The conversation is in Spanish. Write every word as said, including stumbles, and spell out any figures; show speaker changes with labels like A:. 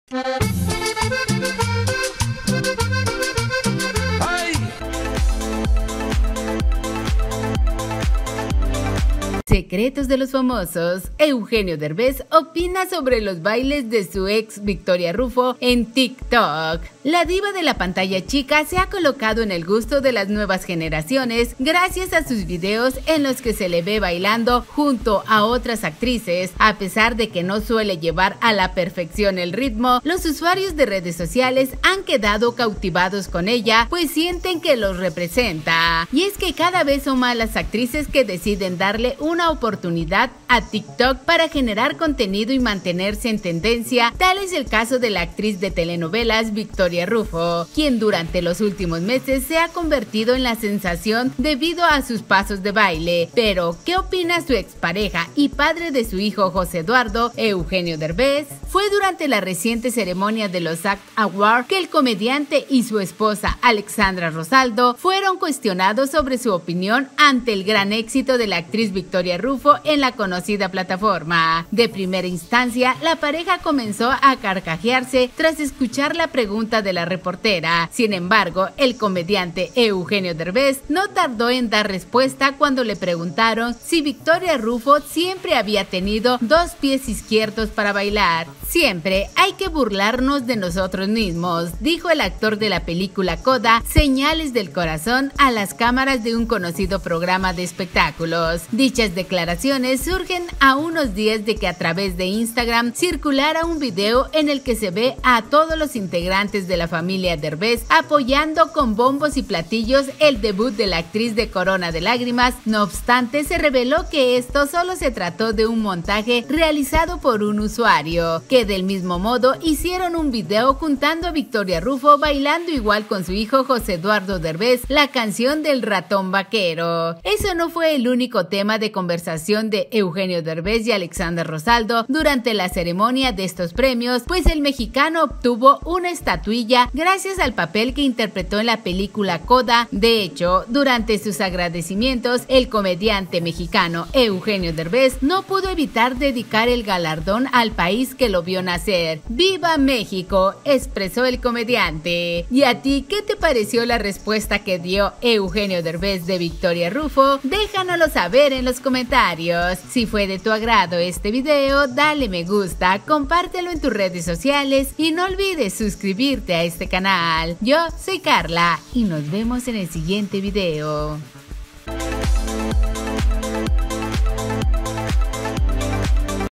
A: Secretos de los famosos. Eugenio Derbez opina sobre los bailes de su ex Victoria Rufo en TikTok. La diva de la pantalla chica se ha colocado en el gusto de las nuevas generaciones gracias a sus videos en los que se le ve bailando junto a otras actrices. A pesar de que no suele llevar a la perfección el ritmo, los usuarios de redes sociales han quedado cautivados con ella, pues sienten que los representa. Y es que cada vez son más las actrices que deciden darle una oportunidad a TikTok para generar contenido y mantenerse en tendencia. Tal es el caso de la actriz de telenovelas Victoria Rufo, quien durante los últimos meses se ha convertido en la sensación debido a sus pasos de baile. Pero, ¿qué opina su expareja y padre de su hijo José Eduardo, Eugenio Derbez? Fue durante la reciente ceremonia de los SAG Awards que el comediante y su esposa Alexandra Rosaldo fueron cuestionados sobre su opinión ante el gran éxito de la actriz Victoria Rufo en la conocida plataforma. De primera instancia, la pareja comenzó a carcajearse tras escuchar la pregunta de la reportera. Sin embargo, el comediante Eugenio Derbez no tardó en dar respuesta cuando le preguntaron si Victoria Rufo siempre había tenido dos pies izquierdos para bailar. Siempre hay que burlarnos de nosotros mismos, dijo el actor de la película Coda, Señales del Corazón, a las cámaras de un conocido programa de espectáculos. Dichas declaraciones surgen a unos días de que a través de Instagram circulara un video en el que se ve a todos los integrantes de la familia Derbez apoyando con bombos y platillos el debut de la actriz de Corona de Lágrimas. No obstante, se reveló que esto solo se trató de un montaje realizado por un usuario, que del mismo modo hicieron un video juntando a Victoria Rufo bailando igual con su hijo José Eduardo Derbez la canción del ratón vaquero. Eso no fue el único tema de conversación de Eugenio Derbez y Alexandra Rosaldo durante la ceremonia de estos premios, pues el mexicano obtuvo una estatuilla gracias al papel que interpretó en la película Coda. De hecho, durante sus agradecimientos, el comediante mexicano Eugenio Derbez no pudo evitar dedicar el galardón al país que lo vio nacer. ¡Viva México!, expresó el comediante. ¿Y a ti qué te pareció la respuesta que dio Eugenio Derbez de Victoria Rufo? Déjanoslo saber en los comentarios. Si fue de tu agrado este video, dale me gusta, compártelo en tus redes sociales y no olvides suscribirte a este canal. Yo soy Carla y nos vemos en el siguiente video.